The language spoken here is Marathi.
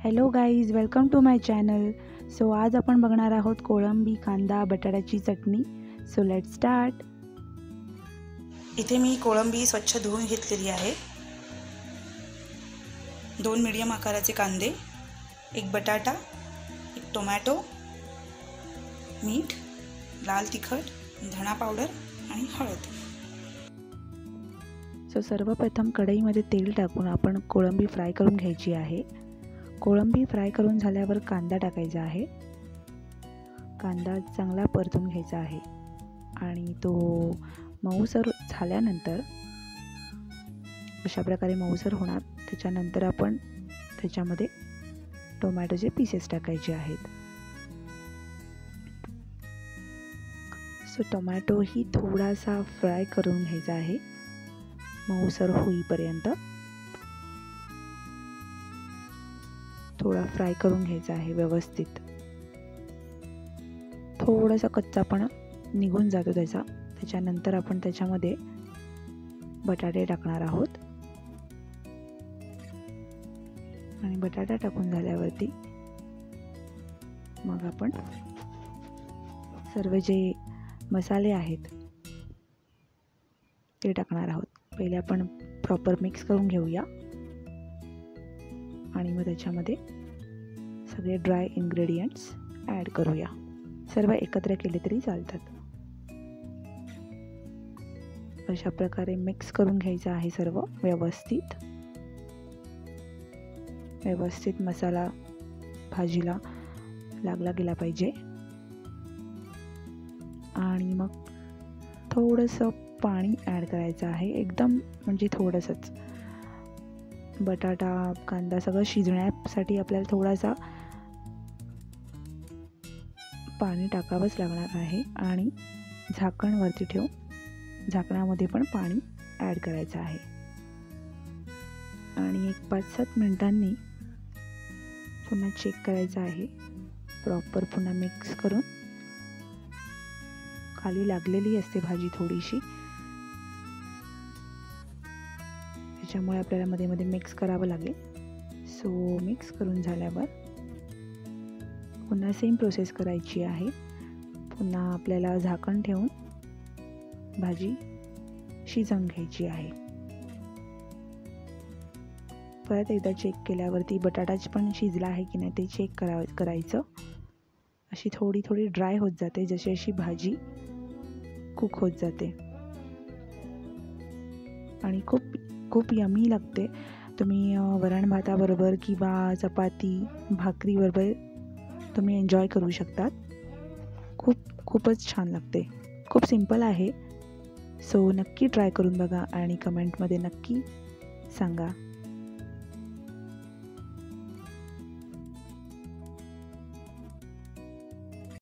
Hello guys, welcome to my channel. So आज आपण बघणार आहोत कोळंबी कांदा बटाट्याची चटणी. So let's start. इथे मी कोळंबी स्वच्छ धुवून घेतलेली आहे. 2 मीडियम आकाराचे कांदे, 1 बटाटा, 1 टोमॅटो, मीठ, लाल तिखट, धणा पावडर आणि हळद. सो सर्वप्रथम कढईमध्ये तेल टाकून आपण कोळंबी फ्राय करून घ्यायची आहे. कोळंबी फ्राय करून झाल्यावर कांदा टाकायचा आहे. कांदा चांगला परतून घ्यायचा आहे आणि तो मऊसर झाल्यानंतर अशा प्रकारे मऊसर होणार. त्याच्यानंतर आपण त्याच्यामध्ये टोमॅटोचे पीसेस टाकायचे आहेत. सो टोमॅटोही थोडासा फ्राय करून घ्यायचा आहे मऊसर होईपर्यंत. थोडा फ्राय करून घ्यायचा आहे व्यवस्थित. थोडासा कच्चापणा निघून जातो त्याचा. त्याच्यानंतर आपण त्याच्यामध्ये बटाटे टाकणार आहोत आणि बटाटा टाकून झाल्यावरती मग आपण सर्व जे मसाले आहेत ते टाकणार आहोत. पहिले आपण प्रॉपर मिक्स करून घेऊया आणि मग त्याच्यामध्ये सगळे ड्राय इन्ग्रेडियंट्स ॲड करूया. सर्व एकत्र केले तरी चालतात. अशा प्रकारे मिक्स करून घ्यायचं आहे सर्व व्यवस्थित मसाला भाजीला लागला गेला पाहिजे. आणि मग थोडंसं पाणी ॲड करायचं आहे, एकदम म्हणजे थोडंसंच. बटाटा कांदा सगळं शिजण्यासाठी आपल्याला थोडासा पाणी टाकावंच लागणार आहे. आणि झाकण वरती ठेवून झाकणामध्ये पण पाणी ॲड करायचं आहे. आणि 1-5-7 मिनिटांनी पुन्हा चेक करायचं आहे. प्रॉपर पुन्हा मिक्स करून. खाली लागलेली असते भाजी थोडीशी, त्याच्यामुळे आपल्याला मध्ये मध्ये मिक्स करावं लागेल. सो मिक्स करून झाल्यावर पुन्हा सेम प्रोसेस करायची आहे. पुन्हा आपल्याला झाकण ठेवून भाजी शिजवून घ्यायची आहे. परत एकदा चेक केल्यावरती बटाटा पण शिजला आहे की नाही ते चेक करायचं. अशी थोडी थोडी ड्राय होत जाते जशी अशी भाजी कुक होत जाते आणि खूप यमी लागते. तुम्ही वरण भाताबरोबर किंवा चपाती भाकरीबरोबर तुम्ही एन्जॉय करू शकतात. खूपच छान लागते. खूप सिंपल आहे. सो नक्की ट्राय करून बघा आणि कमेंटमध्ये नक्की सांगा.